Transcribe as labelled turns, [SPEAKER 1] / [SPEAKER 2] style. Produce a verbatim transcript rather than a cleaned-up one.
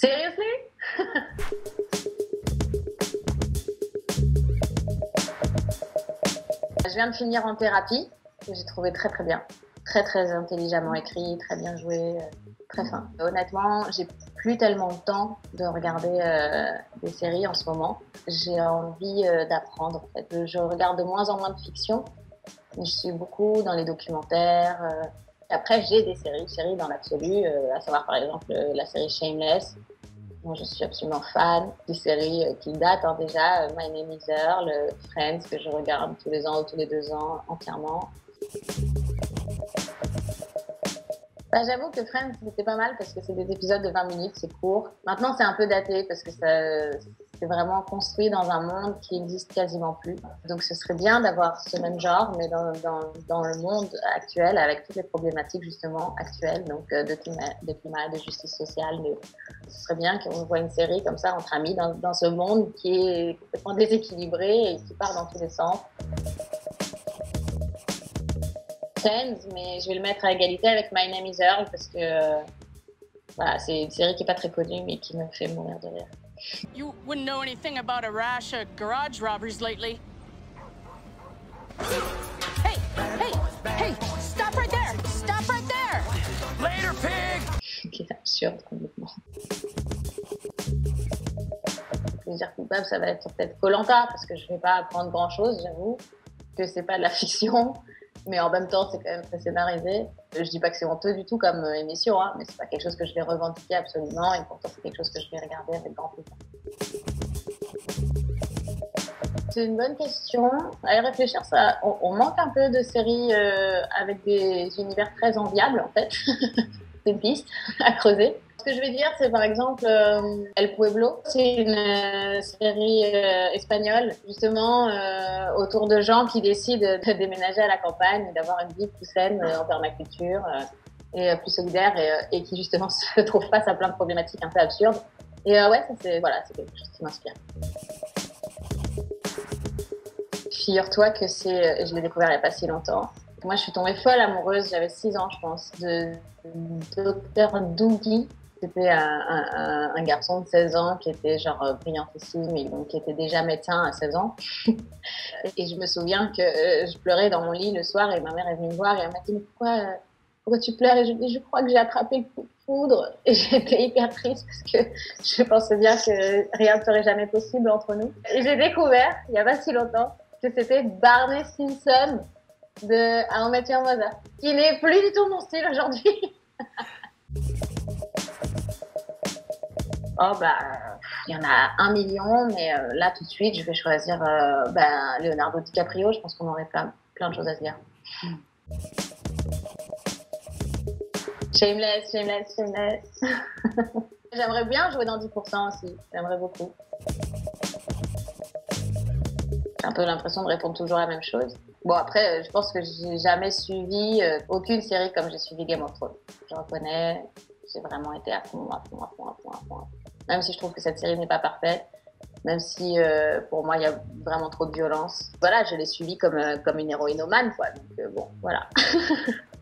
[SPEAKER 1] Seriously? Je viens de finir En thérapie, que j'ai trouvé très très bien. Très très intelligemment écrit, très bien joué, très fin. Honnêtement, j'ai plus tellement de temps de regarder euh, des séries en ce moment. J'ai envie euh, d'apprendre en fait. Je regarde de moins en moins de fiction, mais je suis beaucoup dans les documentaires. Euh. Après, j'ai des séries, séries dans l'absolu, euh, à savoir par exemple euh, la série Shameless, dont je suis absolument fan. Des séries euh, qui datent hein, déjà, euh, My Name is Earl, euh, Friends, que je regarde tous les ans ou tous les deux ans entièrement. Bah, j'avoue que Friends, c'était pas mal parce que c'est des épisodes de vingt minutes, c'est court. Maintenant, c'est un peu daté parce que ça, c'est vraiment construit dans un monde qui existe quasiment plus. Donc, ce serait bien d'avoir ce même genre, mais dans, dans, dans le monde actuel, avec toutes les problématiques justement actuelles, donc euh, de, climat, de climat, de justice sociale. De... Ce serait bien qu'on voit une série comme ça entre amis dans, dans ce monde qui est complètement déséquilibré et qui part dans tous les sens. Friends, mais je vais le mettre à égalité avec My Name is Earl parce que euh, voilà, c'est une série qui n'est pas très connue mais qui me fait mourir de rire.
[SPEAKER 2] You wouldn't know anything about a rash of garage robberies lately. Hey, hey, hey, stop right there! Stop right there! Later, pig!
[SPEAKER 1] Qui est absurde complètement. Le plaisir coupable, ça va être peut-être Koh Lanta parce que je ne vais pas apprendre grand-chose, j'avoue, que c'est pas de la fiction. Mais en même temps, c'est quand même très scénarisé. Je dis pas que c'est honteux du tout comme émission, hein, mais c'est pas quelque chose que je vais revendiquer absolument, et pourtant c'est quelque chose que je vais regarder avec grand plaisir. C'est une bonne question. À y réfléchir, ça, on, on manque un peu de séries euh, avec des univers très enviables, en fait. C'est une piste à creuser. Ce que je vais dire, c'est par exemple euh, El Pueblo. C'est une euh, série euh, espagnole, justement, euh, autour de gens qui décident de déménager à la campagne, d'avoir une vie plus saine euh, en permaculture euh, et euh, plus solidaire et, euh, et qui, justement, se trouvent face à plein de problématiques un peu absurdes. Et euh, ouais, ça, c'est, voilà, c'est quelque chose qui m'inspire. Figure-toi que c'est... Je l'ai découvert il n'y a pas si longtemps. Moi, je suis tombée folle amoureuse, j'avais six ans, je pense, de docteur Doogie. C'était un, un, un garçon de seize ans qui était genre brillantissime et donc qui était déjà médecin à seize ans. Et je me souviens que euh, je pleurais dans mon lit le soir et ma mère est venue me voir et elle m'a dit « Mais pourquoi, euh, pourquoi tu pleures ?» Et je lui ai dit « Je crois que j'ai attrapé le coup de foudre. » Et j'étais hyper triste parce que je pensais bien que rien ne serait jamais possible entre nous. Et j'ai découvert, il n'y a pas si longtemps, que c'était Barney Stinson de How I Met Your Mother, qui n'est plus du tout mon style aujourd'hui. Oh bah, il y en a un million, mais euh, là tout de suite, je vais choisir euh, bah, Leonardo DiCaprio. Je pense qu'on aurait plein, plein de choses à se dire. Mm. Shameless, Shameless, Shameless. J'aimerais bien jouer dans dix pour cent aussi. J'aimerais beaucoup. J'ai un peu l'impression de répondre toujours la même chose. Bon, après, je pense que j'ai jamais suivi euh, aucune série comme j'ai suivi Game of Thrones. Je reconnais, j'ai vraiment été à fond, à fond, à fond, à fond, à fond. Même si je trouve que cette série n'est pas parfaite, même si euh, pour moi il y a vraiment trop de violence. Voilà, je l'ai suivie comme, euh, comme une héroïnomane, quoi. Donc euh, bon, voilà.